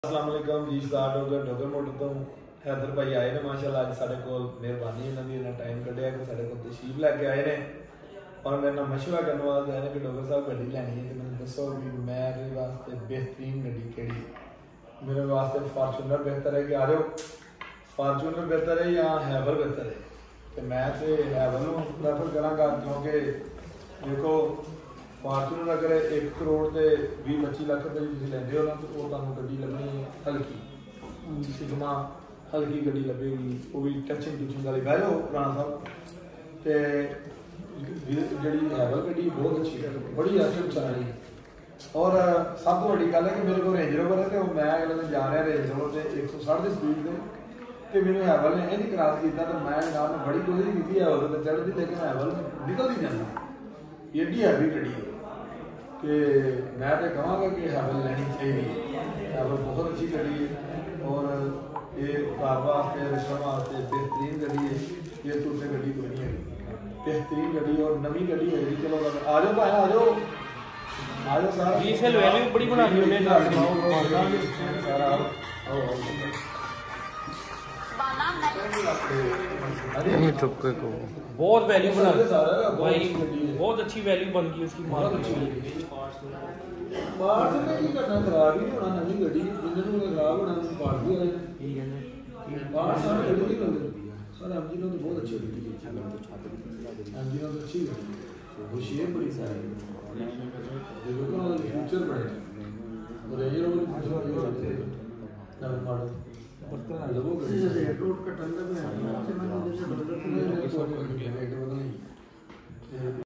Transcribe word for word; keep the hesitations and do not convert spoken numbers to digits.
अस्सलाम वालेकुम जी। स्टार्ट हो गया डोगर मोटर तो हैदर भाई आए ने माशाल्लाह अज साडे कोल मेहरबानी इन्हां दी इन्ना टाइम कढिया कि साडे कोल तशरीफ लैके आए ने और मेरे नाल मशवरा करने वास्ते आए ने कि डोगर साहब गड्डी लैनी है तो मैंने दसो कि मेरे वास्ते बेहतरीन गड्डी केड़ी है। मेरे वास्ते फॉर्चूनर बेहतर है कि आ जाओ फॉर्चूनर बेहतर है या हैवल बेहतर है तो मैं तो हैवल नूं प्रैफर करांगा क्योंकि देखो फॉर्चूनर अगर एक करोड़ के भी पच्ची लख रुपये तुम लेंदे हो ना तो वो तुहानूं गड्डी लभनी हल्की सिग्मा हल्की गड्डी लभेगी वो भी टचिंग टूचिंग वाली बह जाओ राणा साहब तो जी हैवल गड्डी बहुत अच्छी है बड़ी अच्छी चल रही है। और सब तो बड़ी गल है कि मेरे को रेंज रोवर है तो मैं अगले दिन जा रहा रेंज रोवर से एक सौ साठ की स्पीड से तो मैंने हैवल ने इंज क्रॉस किया तो मैं जनाब ने बड़ी कोशिश की हैवल पर चढ़ती लेकिन हैवल निकल नहीं जाता एडी हैवी गड्डी है कि मैं तो कहूँगा कि हैवल लेनी चाहिए। हैवल बहुत अच्छी गड्डी है और ये घर वास्ते रखने वास्ते बेहतरीन गड्डी है। ये तो उससे गड्डी कोई नहीं है बेहतरीन गड्डी और नवी गड्डी है जी। चलो आ जाओ भाई आ जाओ आ जाओ सारा रीसेल वैल्यू बड़ी बना दी उन्होंने सारा बहुत वैल्यू बना भाई बहुत अच्छी वैल्यू बन गई उसकी बहुत अच्छी गड्डी पार्ट में की करना खराब ही नहीं होना नवी गड्डी इंजन में खराब होना पार्ट भी आए पार्ट सारे गड्डी नहीं बनते सर एमजी ने तो बहुत अच्छी गड्डी है एमजी ने तो अच्छी गड्डी है वो शेप बड़ी सारी देखो ना फ्यूचर बड़े और रेंज रोवर नवे मॉडल लोगों को रोड का टंडर में